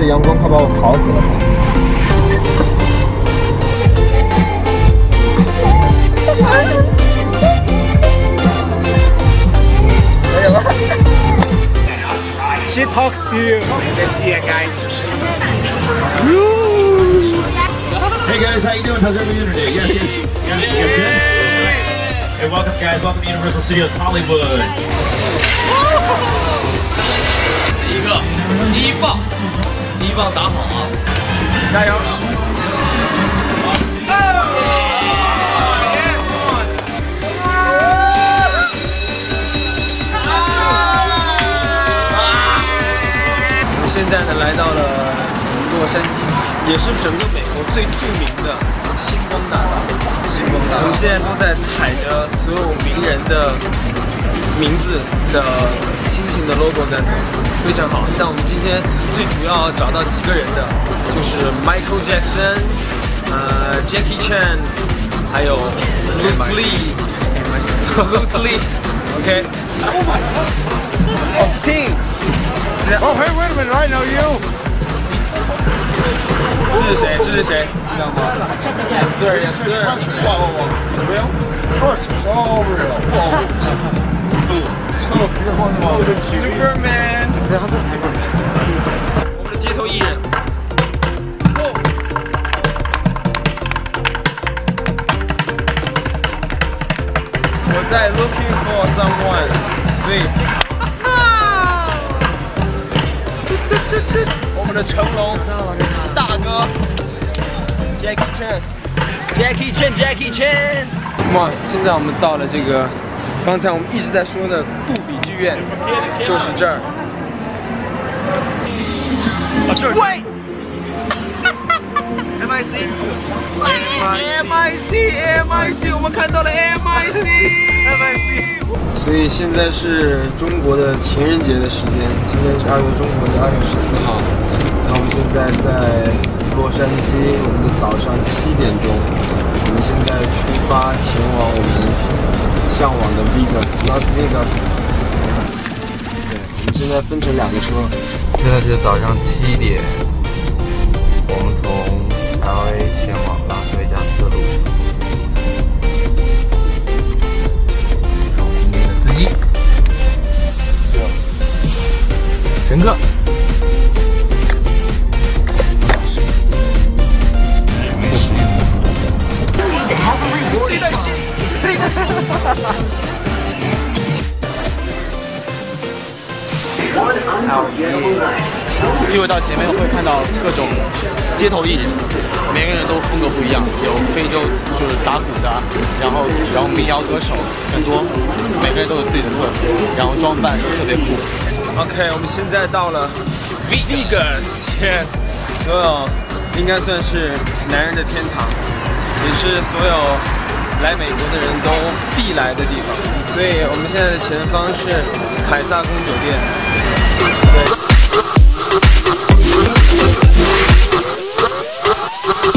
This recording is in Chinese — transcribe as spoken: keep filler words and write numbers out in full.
的阳光快把我烤死了。没有了。She talks to you. Let's see it, guys. Hey guys, how you doing? How's everybody doing today? Yes, yes, yes, yes, yes. Hey, welcome guys. Welcome to Universal Studios Hollywood. 第一个，第一棒，第一棒打好啊！ 加油！我们现在呢来到了洛杉矶，也是整个美国最著名的星光大道。星光大道，我们现在都在踩着所有名人的名字的星星的 logo 在走，非常好。但我们今天最主要找到几个人的，就是 Michael Jackson， 呃 Jackie Chan， 还有 Bruce Lee，Bruce Lee，OK。Austin。Oh hey wait a minute I know you。这是谁？这是谁？知道吗 ？Yes sir, yes sir. Wow, wow, wow. It's real? Of course, it's all real. Wow. Superman. Superman. 我们的街头艺人。我在 looking for someone， 所以。我们的成龙大哥 Jackie Chan，Jackie Chan，Jackie Chan。哇！现在我们到了这个，刚才我们一直在说的杜比剧院，就是这儿。喂 ！M I C，M I C，M I C， 我们看到了 M I C，M I C。所以现在是中国的情人节的时间，今天是二月中国的二月十四号。然后我们现在在洛杉矶，我们的早上七点钟，我们现在出发前往我们向往的 Vegas，Las Vegas。对，我们现在分成两个车。 现在是早上七点，我们从 L A 前往拉斯维加斯的路上。乘客， 谁的谁？谁的谁？ 因为到前面会看到各种街头艺人，每个人都风格不一样，有非洲就是打鼓的，然后然后民谣歌手很多，每个人都有自己的特色，然后装扮都特别酷。 OK， 我们现在到了 Vegas，yes， 所有应该算是男人的天堂，也是所有来美国的人都必来的地方。所以我们现在的前方是凯撒宫酒店。对。